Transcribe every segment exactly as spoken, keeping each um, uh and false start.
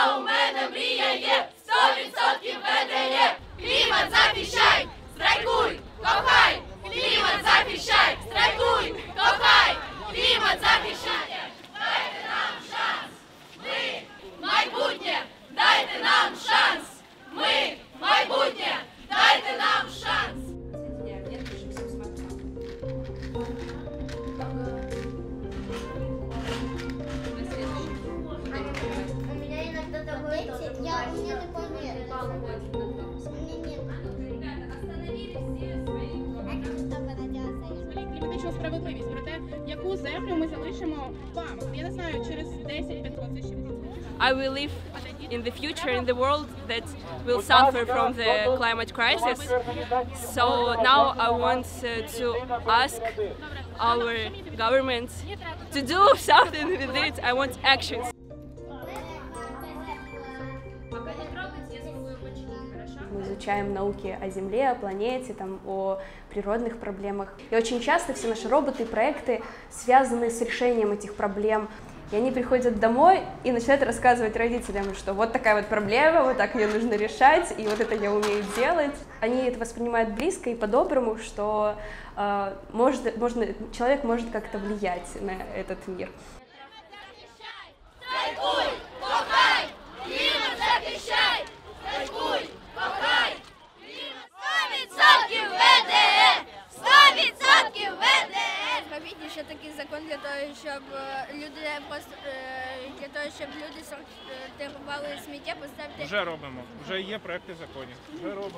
А у мене мрія є, сто відсотків ВДЄ. Клімат захищай, страйкуй, кохай. Клімат захищай, страйкуй, кохай. Клімат захищай. Дайте нам шанс. Ми майбутнє, дайте нам шанс. Ми майбутнє, дайте нам шанс. У меня иногда такое тоже. Я, у меня такой нет. У меня нет. Ребята, остановили всі свої кліматичну справедливість, про те, яку землю ми залишимо вам. Я не знаю, через десять-п'ятнадцять ще. I will live in the future in the world that will suffer from the climate crisis. So now I want uh, to ask our government to do something with it. I want actions. Мы изучаем науки о Земле, о планете, там, о природных проблемах. И очень часто все наши роботы и проекты связаны с решением этих проблем. И они приходят домой и начинают рассказывать родителям, что вот такая вот проблема, вот так ее нужно решать, и вот это я умею делать. Они это воспринимают близко и по-доброму, что э, может, можно, человек может как-то влиять на этот мир. Страйкуй, кохай, клімат захищай, страйкуй, кохай, клімат. Сто відсотків ВДЕ, сто відсотків ВДЕ. Зробіть ще такий закон для того, щоб люди просто для того, щоб люди сортували сміття, поставити. Вже робимо. Вже є проекти законів. Вже робимо.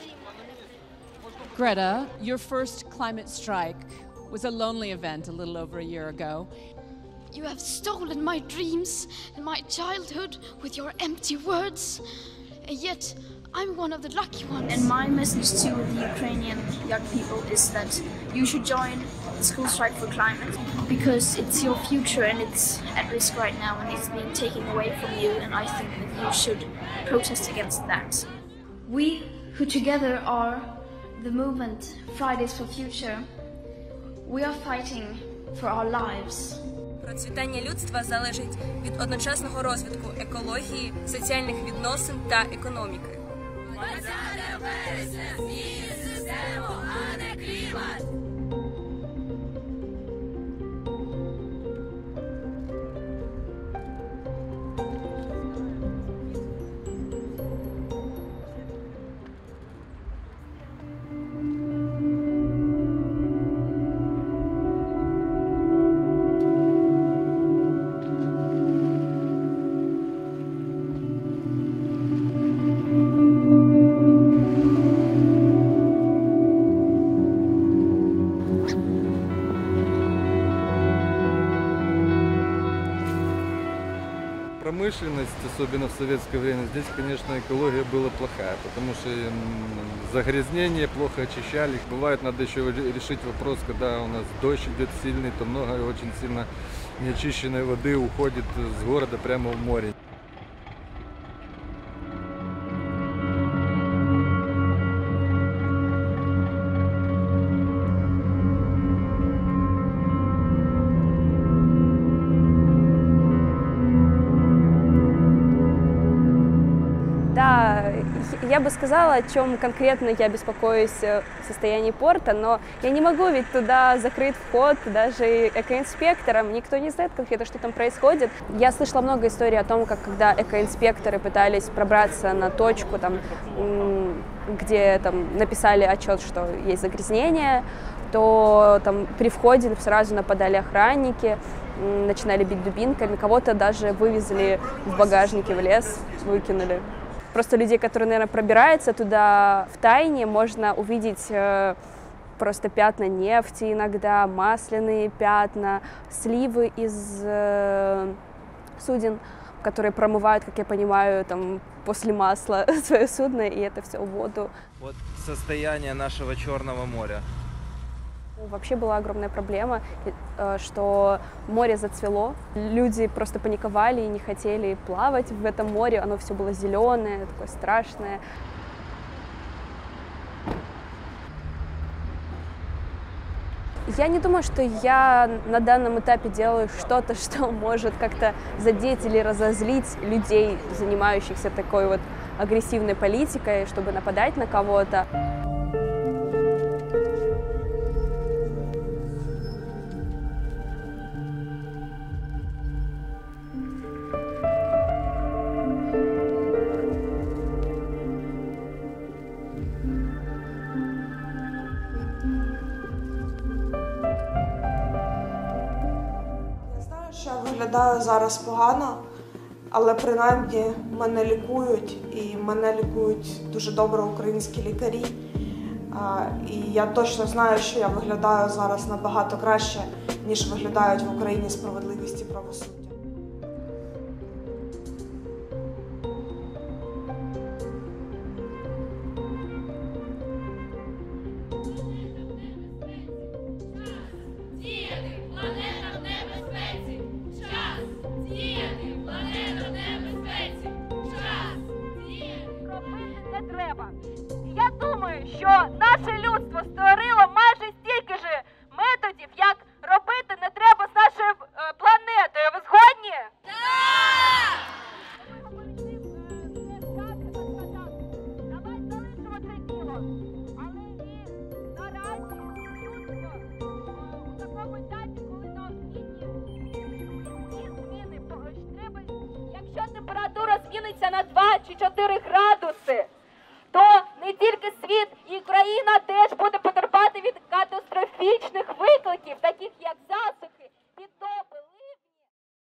Greta, your first climate strike was a lonely event a little over a year ago. You have stolen my dreams and my childhood with your empty words, and yet I'm one of the lucky ones. And my message to the Ukrainian young people is that you should join the school strike for climate, because it's your future and it's at risk right now and it's being taken away from you, and I think that you should protest against that. We who together are the movement Fridays for Future, we are fighting for our lives. Процвітання людства залежить від одночасного розвитку екології, соціальних відносин та економіки. двадцяте вересня зміни систему, а не клімат. Промышленность, особенно в советское время, здесь, конечно, экология была плохая, потому что загрязнение плохо очищали. Бывает, надо еще решить вопрос, когда у нас дождь идет сильный, то много очень сильно неочищенной воды уходит с города прямо в море. Да, я бы сказала, о чем конкретно я беспокоюсь в состоянии порта, но я не могу, ведь туда закрыт вход даже экоинспекторам, никто не знает конкретно, что там происходит. Я слышала много историй о том, как когда экоинспекторы пытались пробраться на точку, там, где там, написали отчет, что есть загрязнение, то там, при входе сразу нападали охранники, начинали бить дубинками, кого-то даже вывезли в багажнике в лес, выкинули. Просто людей, которые, наверное, пробираются туда в тайне, можно увидеть э, просто пятна нефти иногда, масляные пятна, сливы из э, суден, которые промывают, как я понимаю, там, после масла свое судно, и это все в воду. Вот состояние нашего Черного моря. Вообще была огромная проблема, что море зацвело, люди просто паниковали и не хотели плавать в этом море, оно все было зеленое, такое страшное. Я не думаю, что я на данном этапе делаю что-то, что может как-то задеть или разозлить людей, занимающихся такой вот агрессивной политикой, чтобы нападать на кого-то. Я виглядаю зараз погано, але принаймні мене лікують, і мене лікують дуже добре українські лікарі. І я точно знаю, що я виглядаю зараз набагато краще, ніж виглядають в Україні справедливість і правосуддя. Я думаю, що наше людство створило майже стільки ж методів, як робити не треба з нашою е, планетою. Ви згодні? Так! Давай залишимо це діло. Але і наразі людство у такому етапі, коли необхідні ці зміни, треба, якщо температура зміниться на два чи чотири градуси, то не тільки світ і країна теж буде потерпати від катастрофічних викликів, таких